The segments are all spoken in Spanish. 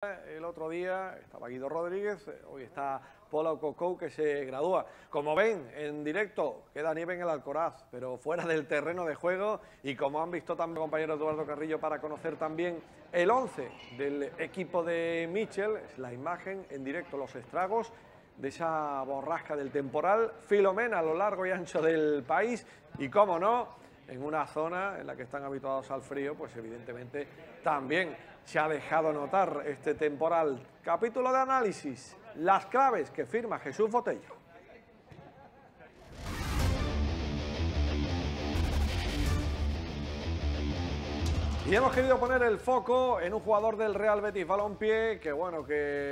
el otro día estaba Guido Rodríguez, hoy está Paula Cocou, que se gradúa. Como ven, en directo queda nieve en el Alcoraz, pero fuera del terreno de juego, y como han visto también compañero Eduardo Carrillo para conocer también el 11 del equipo de Mitchell, es la imagen en directo, los estragos de esa borrasca del temporal Filomena a lo largo y ancho del país, y cómo no, en una zona en la que están habituados al frío, pues evidentemente también se ha dejado notar este temporal. Capítulo de análisis, las claves que firma Jesús Botello. Y hemos querido poner el foco en un jugador del Real Betis Balompié que, bueno,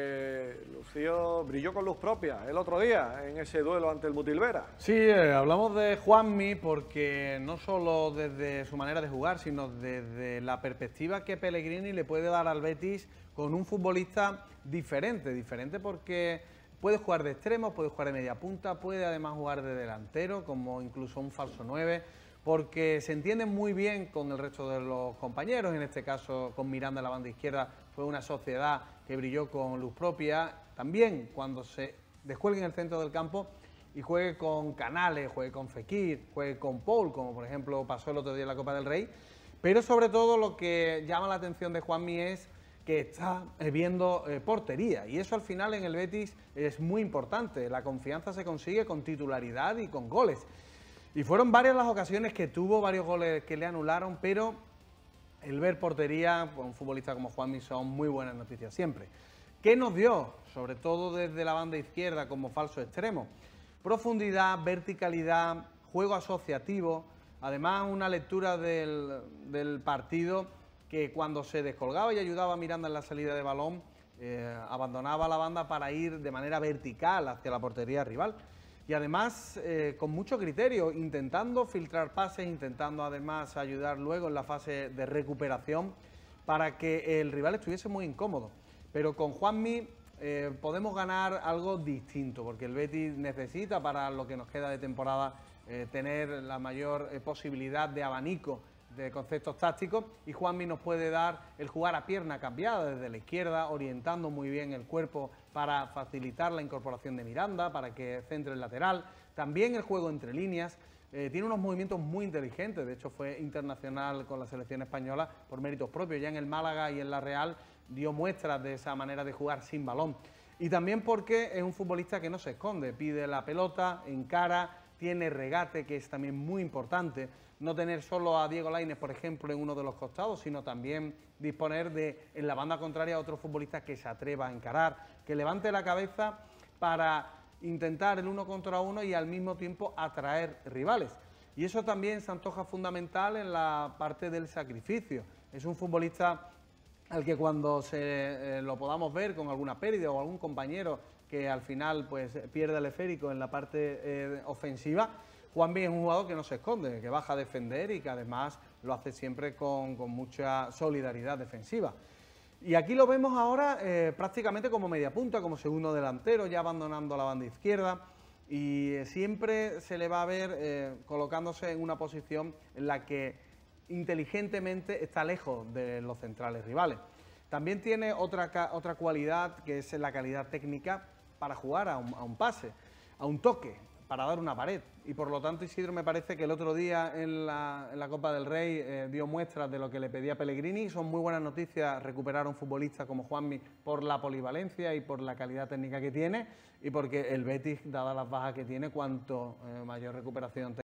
que brilló con luz propia el otro día en ese duelo ante el Mutilvera. Sí, hablamos de Juanmi porque no solo desde su manera de jugar, sino desde la perspectiva que Pellegrini le puede dar al Betis con un futbolista diferente porque puede jugar de extremo, puede jugar de media punta, puede además jugar de delantero, como incluso un falso 9, porque se entiende muy bien con el resto de los compañeros, en este caso con Miranda en la banda izquierda, fue una sociedad que brilló con luz propia. También cuando se descuelgue en el centro del campo y juegue con Canales, juegue con Fekir, juegue con Paul, como por ejemplo pasó el otro día en la Copa del Rey. Pero sobre todo lo que llama la atención de Juanmi es que está viendo portería, y eso al final en el Betis es muy importante. La confianza se consigue con titularidad y con goles. Y fueron varias las ocasiones que tuvo, varios goles que le anularon, pero el ver portería por un futbolista como Juanmi son muy buenas noticias siempre. ¿Qué nos dio? Sobre todo desde la banda izquierda como falso extremo. Profundidad, verticalidad, juego asociativo, además una lectura del partido que cuando se descolgaba y ayudaba a Miranda en la salida de balón, abandonaba la banda para ir de manera vertical hacia la portería rival. Y además con mucho criterio, intentando filtrar pases, intentando además ayudar luego en la fase de recuperación para que el rival estuviese muy incómodo. Pero con Juanmi podemos ganar algo distinto, porque el Betis necesita para lo que nos queda de temporada tener la mayor posibilidad de abanico de conceptos tácticos, y Juanmi nos puede dar el jugar a pierna cambiada desde la izquierda, orientando muy bien el cuerpo para facilitar la incorporación de Miranda, para que centre el lateral, también el juego entre líneas. Tiene unos movimientos muy inteligentes, de hecho fue internacional con la selección española por méritos propios, ya en el Málaga y en la Real dio muestras de esa manera de jugar sin balón. Y también porque es un futbolista que no se esconde, pide la pelota, encara, tiene regate, que es también muy importante, no tener solo a Diego Lainez, por ejemplo, en uno de los costados, sino también disponer de, en la banda contraria, a otro futbolista que se atreva a encarar, que levante la cabeza para intentar el 1 contra 1 y al mismo tiempo atraer rivales. Y eso también se antoja fundamental en la parte del sacrificio. Es un futbolista al que cuando lo podamos ver con alguna pérdida o algún compañero que al final pues pierde el esférico en la parte ofensiva, Juanmi es un jugador que no se esconde, que baja a defender y que además lo hace siempre con mucha solidaridad defensiva. Y aquí lo vemos ahora prácticamente como media punta, como segundo delantero, ya abandonando la banda izquierda, y siempre se le va a ver colocándose en una posición en la que inteligentemente está lejos de los centrales rivales. También tiene otra cualidad, que es la calidad técnica para jugar a un pase, a un toque, para dar una pared. Y por lo tanto Isidro, me parece que el otro día en la Copa del Rey dio muestras de lo que le pedía Pellegrini. Son muy buenas noticias recuperar a un futbolista como Juanmi por la polivalencia y por la calidad técnica que tiene, y porque el Betis, dadas las bajas que tiene, cuanto mayor recuperación